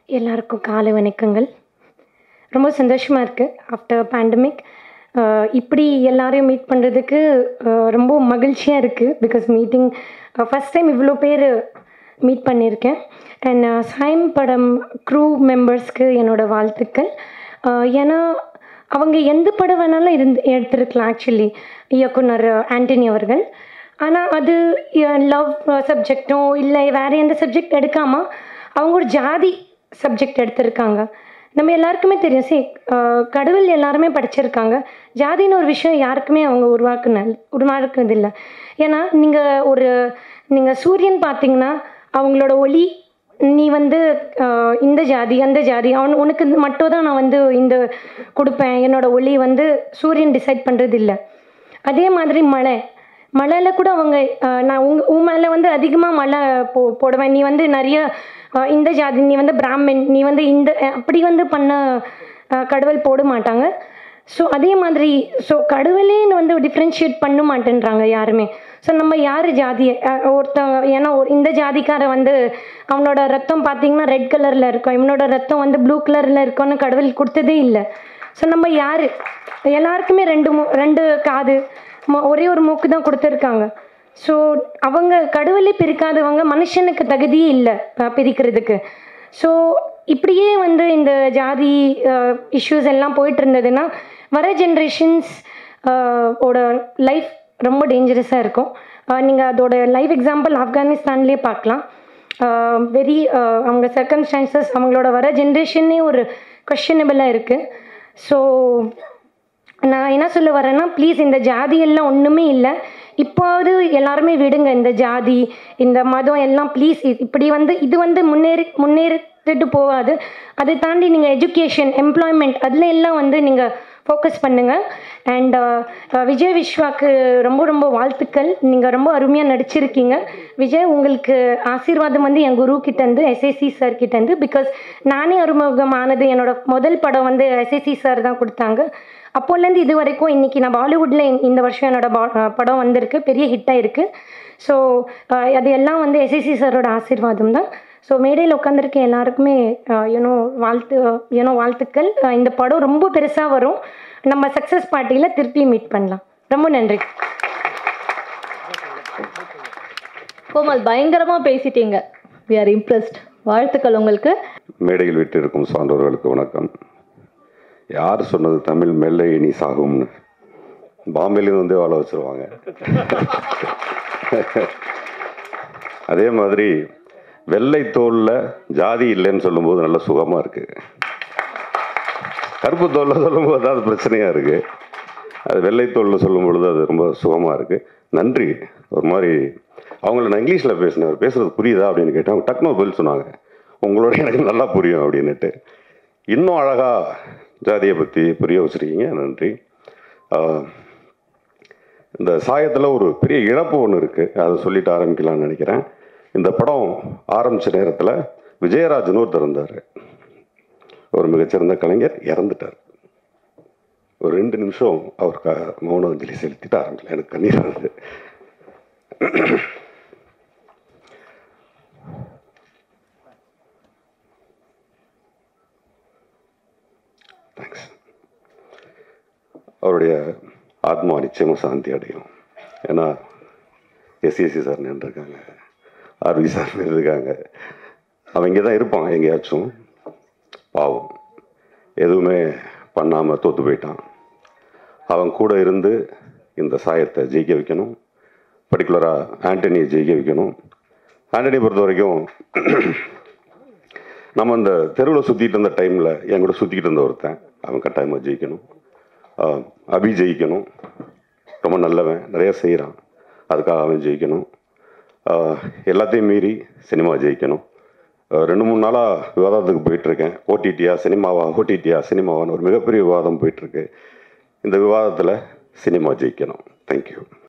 எல்லாருக்கும் காலை வணக்கங்கள். ரொம்ப சந்தோஷமாக இருக்குது. ஆஃப்டர் பேண்டமிக் இப்படி எல்லாரையும் மீட் பண்ணுறதுக்கு ரொம்ப மகிழ்ச்சியாக இருக்குது. பிகாஸ் மீட்டிங் ஃபஸ்ட் டைம் இவ்வளோ பேர் மீட் பண்ணியிருக்கேன். அண்ட் சாயம் படம் க்ரூ மெம்பர்ஸ்க்கு என்னோடய வாழ்த்துக்கள். ஏன்னா அவங்க எந்த படம் வேணாலும் எடுத்திருக்கலாம். ஆக்சுவலி இயக்குனர் ஆண்டனி அவர்கள். ஆனால் அது லவ் சப்ஜெக்டோ இல்லை வேறு எந்த சப்ஜெக்ட் எடுக்காமல் அவங்க ஒரு ஜாதி சப்ஜெக்ட் எடுத்திருக்காங்க. நம்ம எல்லாருக்குமே தெரியும். கடவுள் எல்லாருமே படிச்சிருக்காங்க. ஜாதின்னு ஒரு விஷயம் யாருக்குமே அவங்க உருவாக்குனதில்லை. ஏன்னா நீங்கள் சூரியன் பார்த்தீங்கன்னா அவங்களோட ஒளி நீ இந்த ஜாதி அந்த ஜாதி உனக்கு மட்டும் தான் நான் இந்த கொடுப்பேன். என்னோடய ஒளி சூரியன் டிசைட் பண்ணுறது இல்லை. அதே மாதிரி மழையில் கூட அவங்க நான் உன் மேலே அதிகமாக மழை போடுவேன். நீ நிறைய இந்த ஜாதி, நீ பிராமின், நீ இந்த அப்படி பண்ண கடவுள் போட மாட்டாங்க. ஸோ அதே மாதிரி கடவுளே டிஃப்ரென்ஷியேட் பண்ண மாட்டேன்றாங்க யாருமே. ஸோ நம்ம யார் ஜாதியை ஏன்னா இந்த ஜாதிக்கார அவனோட ரத்தம் பார்த்திங்கன்னா ரெட் கலரில் இருக்கும், இவனோட ரத்தம் ப்ளூ கலரில் இருக்கும்னு கடவுள் கொடுத்ததே இல்லை. ஸோ நம்ம யார் எல்லாருக்குமே ரெண்டு காது ஒரே ஒரு மூக்கு தான் கொடுத்துருக்காங்க. ஸோ அவங்க கடவுளே பிரிக்காதவங்க, மனுஷனுக்கு தகுதியே இல்லை பிரிக்கிறதுக்கு. ஸோ இப்படியே இந்த ஜாதி இஷ்யூஸ் எல்லாம் போயிட்டு இருந்ததுன்னா வர ஜென்ரேஷன்ஸ் ஓட லைஃப் ரொம்ப டேஞ்சரஸாக இருக்கும். நீங்கள் அதோட லைவ் எக்ஸாம்பிள் ஆப்கானிஸ்தான்லேயே பார்க்கலாம். அவங்க சர்க்கம்ஸ்டான்சஸ் அவங்களோட வர ஜென்ரேஷனே ஒரு கொஸ்டினபிளாக இருக்குது. ஸோ நான் என்ன சொல்ல வரேன்னா, ப்ளீஸ் இந்த ஜாதியெல்லாம் ஒன்றுமே இல்லை. இப்போது எல்லாருமே விடுங்க இந்த ஜாதி இந்த மதம் எல்லாம். ப்ளீஸ் இப்படி இது முன்னேறிட்டு போகாது. அதை தாண்டி நீங்கள் எஜுகேஷன், எம்ப்ளாய்மெண்ட் அதில் எல்லாம் நீங்கள் ஃபோக்கஸ் பண்ணுங்கள். அண்ட் விஜய் விஸ்வாக்கு ரொம்ப ரொம்ப வாழ்த்துக்கள். நீங்கள் ரொம்ப அருமையாக நடிச்சிருக்கீங்க. விஜய், உங்களுக்கு ஆசீர்வாதம் என் குரு கிட்டேருந்து, எஸ்ஏசி சார் கிட்டேருந்து. பிகாஸ் நானே அறிமுகமானது என்னோட முதல் படம் எஸ்ஏசி சார் தான் கொடுத்தாங்க. அப்போலேருந்து இது வரைக்கும் இன்றைக்கி நான் பாலிவுட்டில் இந்த வருஷம் என்னோடய படம் வந்திருக்கு, பெரிய ஹிட்டாக இருக்குது. ஸோ அது எல்லாம் எஸ்ஏசி சாரோட ஆசீர்வாதம் தான். ஸோ மேடையில் உட்காந்துருக்க எல்லாருக்குமே வாழ்த்துக்கள். இந்த படம் ரொம்ப பெருசாக வரும். நம்ம சக்ஸஸ் பார்ட்டியில் திருப்பி மீட் பண்ணலாம். ரொம்ப நன்றி. கோமல், பயங்கரமாக பேசிட்டீங்க. We are impressed. வாழ்த்துக்கள் உங்களுக்கு. மேடையில் விட்டு இருக்கும் சான்றோர்களுக்கு வணக்கம். யார் சொன்னது தமிழ் மெல்ல இனி சாகும்னு? பாம்பேலேருந்து வாழ வச்சுருவாங்க. அதே மாதிரி வெள்ளை தோலில் ஜாதி இல்லைன்னு சொல்லும்போது நல்ல சுகமாக இருக்குது. கருப்பு தோலில் சொல்லும்போது அது பிரச்சனையாக இருக்குது. அது வெள்ளை தோலில் சொல்லும் பொழுது அது ரொம்ப சுகமாக இருக்குது. நன்றி. ஒரு மாதிரி அவங்கள நான் இங்கிலீஷில் பேசினேன், அவர் பேசுகிறது புரியுதா அப்படின்னு கேட்டேன். அவங்க டக்குனு பதில் சொன்னாங்க, உங்களோட எனக்கு நல்லா புரியும் அப்படின்னுட்டு. இன்னும் அழகாக ஜாதியை பற்றி புரிய வச்சுருக்கீங்க. நன்றி. இந்த சாயத்தில் ஒரு பெரிய இழப்பு ஒன்று இருக்குது, அதை சொல்லிட்டு ஆரம்பிக்கலாம்னு நினைக்கிறேன். இந்த படம் ஆரம்பித்த நேரத்தில் விஜயராஜ்னு ஒருத்தர் இருந்தார். ஒரு மிகச்சிறந்த கலைஞர் இறந்துட்டார். ஒரு 2 நிமிஷம் அவருக்கு மௌன அஞ்சலி செலுத்திட்டு ஆரம்பிக்கல. எனக்கு கண்ணீர் வருது. தேங்க்ஸ். அவருடைய ஆத்மா நிச்சயமாக சாந்தி அடையும். ஏன்னா எஸ்சிஎஸ்சி சார் நின்றுருக்காங்க, ஆர்வி சார் நின்றுருக்காங்க. அவன் இங்கே தான் இருப்பான் எங்கேயாச்சும். பாவம், எதுவுமே பண்ணாமல் தோற்று போயிட்டான். அவன் கூட இருந்து இந்த சாயத்தை ஜெயிக்க வைக்கணும். பர்டிகுலராக ஆண்டனியை ஜெயிக்க வைக்கணும். ஆண்டனியை பொறுத்த வரைக்கும் நம்ம அந்த தெருவில் சுற்றிட்டு இருந்த டைமில் என் கூட சுற்றிக்கிட்டு இருந்த ஒருத்தன், அவன் கட்டாயமாக ஜெயிக்கணும். அபி ஜெயிக்கணும். ரொம்ப நல்லவன், நிறையா செய்கிறான். அதுக்காக அவன் ஜெயிக்கணும். எல்லாத்தையும் மீறி சினிமா ஜெயிக்கணும். 2-3 நாளாக விவாதத்துக்கு போயிட்டுருக்கேன். ஓடிடியா சினிமாவா, ஓடிடியா சினிமாவான்னு ஒரு மிகப்பெரிய விவாதம் போயிட்டுருக்கு. இந்த விவாதத்தில் சினிமா ஜெயிக்கணும். தேங்க்யூ.